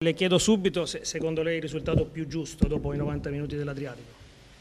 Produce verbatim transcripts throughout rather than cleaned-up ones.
Le chiedo subito se secondo lei il risultato più giusto dopo i novanta minuti dell'Adriatico.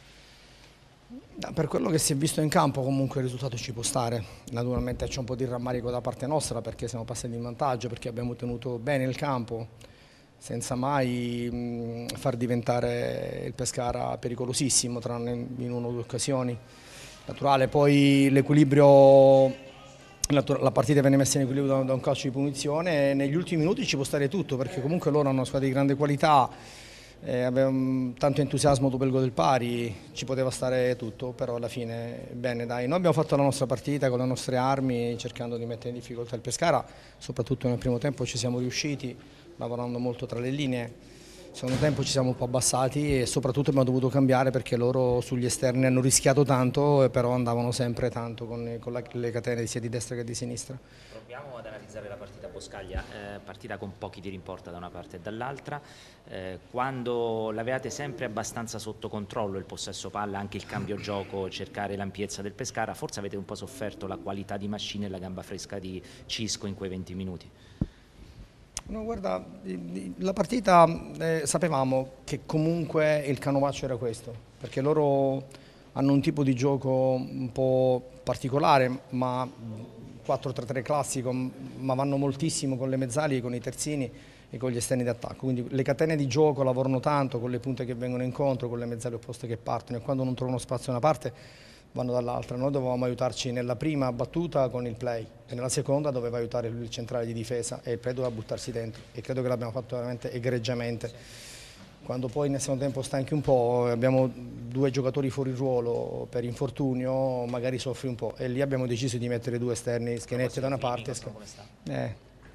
Per quello che si è visto in campo comunque il risultato ci può stare, naturalmente c'è un po' di rammarico da parte nostra perché siamo passati in vantaggio, perché abbiamo tenuto bene il campo senza mai mh, far diventare il Pescara pericolosissimo, tranne in una o due occasioni. Naturale, poi l'equilibrio, la partita venne messa in equilibrio da un calcio di punizione e negli ultimi minuti ci può stare tutto perché comunque loro hanno una squadra di grande qualità. Eh, aveva tanto entusiasmo dopo il gol del pari, ci poteva stare tutto, però alla fine bene dai, noi abbiamo fatto la nostra partita con le nostre armi cercando di mettere in difficoltà il Pescara, soprattutto nel primo tempo ci siamo riusciti lavorando molto tra le linee. Nel secondo tempo ci siamo un po' abbassati e soprattutto abbiamo dovuto cambiare perché loro sugli esterni hanno rischiato tanto e però andavano sempre tanto con, con la, le catene sia di destra che di sinistra. Proviamo ad analizzare la partita Boscaglia, eh, partita con pochi tiri in porta da una parte e dall'altra, eh, quando l'avevate sempre abbastanza sotto controllo il possesso palla, anche il cambio gioco, cercare l'ampiezza del Pescara, forse avete un po' sofferto la qualità di Mascini e la gamba fresca di Cisco in quei venti minuti? No, guarda, la partita eh, sapevamo che comunque il canovaccio era questo, perché loro hanno un tipo di gioco un po' particolare, ma quattro tre tre classico, ma vanno moltissimo con le mezzali, con i terzini e con gli esterni di attacco, quindi le catene di gioco lavorano tanto con le punte che vengono incontro, con le mezzali opposte che partono e quando non trovano spazio da una parte vanno dall'altra. Noi dovevamo aiutarci nella prima battuta con il play e nella seconda doveva aiutare il centrale di difesa e il play doveva buttarsi dentro e credo che l'abbiamo fatto veramente egregiamente. Quando poi nel secondo tempo stanchi un po', abbiamo due giocatori fuori ruolo per infortunio, magari soffri un po' e lì abbiamo deciso di mettere due esterni schienette da una parte. Eh,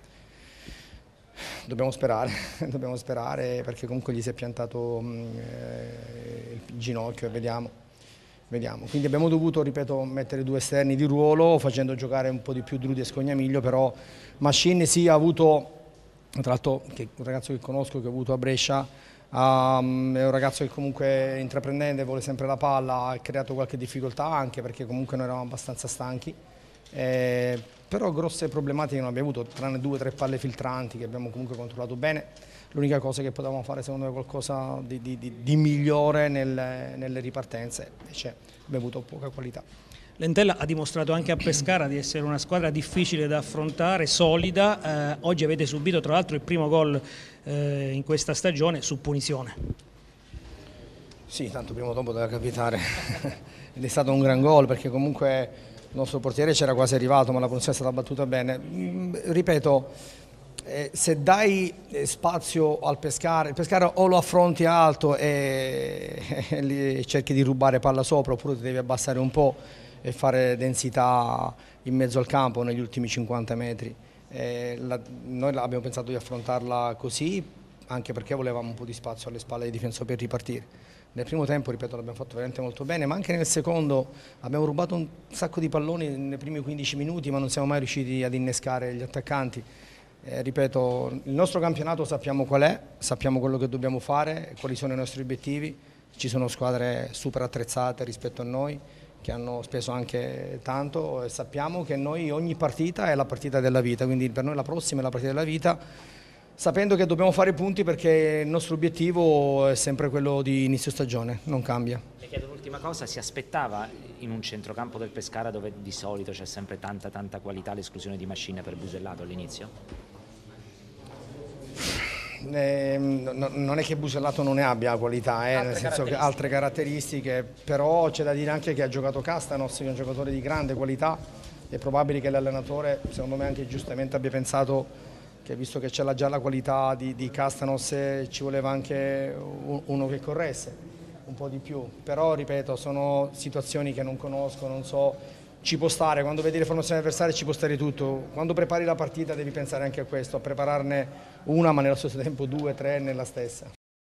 dobbiamo sperare, dobbiamo sperare perché comunque gli si è piantato eh, il ginocchio e vediamo. Vediamo. Quindi abbiamo dovuto, ripeto, mettere due esterni di ruolo facendo giocare un po' di più Drudi e Scognamiglio, però Mascini sì ha avuto, tra l'altro un ragazzo che conosco che ho avuto a Brescia, um, è un ragazzo che comunque intraprendente, vuole sempre la palla, ha creato qualche difficoltà anche perché comunque noi eravamo abbastanza stanchi, eh, però grosse problematiche non abbiamo avuto, tranne due o tre palle filtranti che abbiamo comunque controllato bene. L'unica cosa che potevamo fare secondo me è qualcosa di, di, di, di migliore nelle, nelle ripartenze, invece abbiamo avuto poca qualità. L'Entella ha dimostrato anche a Pescara di essere una squadra difficile da affrontare, solida, eh, oggi avete subito tra l'altro il primo gol eh, in questa stagione su punizione. Sì, tanto prima o dopo doveva capitare ed è stato un gran gol perché comunque il nostro portiere c'era quasi arrivato ma la punizione è stata battuta bene. Ripeto, Eh, se dai spazio al Pescara, il Pescara o lo affronti alto e, e cerchi di rubare palla sopra oppure ti devi abbassare un po' e fare densità in mezzo al campo negli ultimi cinquanta metri. Eh, la, noi abbiamo pensato di affrontarla così anche perché volevamo un po' di spazio alle spalle dei difensori per ripartire. Nel primo tempo, ripeto, l'abbiamo fatto veramente molto bene, ma anche nel secondo abbiamo rubato un sacco di palloni nei primi quindici minuti ma non siamo mai riusciti ad innescare gli attaccanti. Eh, ripeto, il nostro campionato sappiamo qual è, sappiamo quello che dobbiamo fare, quali sono i nostri obiettivi, ci sono squadre super attrezzate rispetto a noi che hanno speso anche tanto e sappiamo che noi ogni partita è la partita della vita, quindi per noi la prossima è la partita della vita, sapendo che dobbiamo fare punti perché il nostro obiettivo è sempre quello di inizio stagione, non cambia. Le chiedo un'ultima cosa, si aspettava in un centrocampo del Pescara dove di solito c'è sempre tanta tanta qualità l'esclusione di Mascini per Busellato all'inizio? Eh, no, non è che Busellato non ne abbia qualità, eh, nel senso che altre caratteristiche, però c'è da dire anche che ha giocato Castanos, che è un giocatore di grande qualità, è probabile che l'allenatore, secondo me anche giustamente, abbia pensato che visto che c'è già la qualità di, di Castanos eh, ci voleva anche uno che corresse un po' di più, però ripeto sono situazioni che non conosco, non so. Ci può stare, quando vedi le formazioni avversarie ci può stare tutto, quando prepari la partita devi pensare anche a questo, a prepararne una ma nello stesso tempo due, tre nella stessa.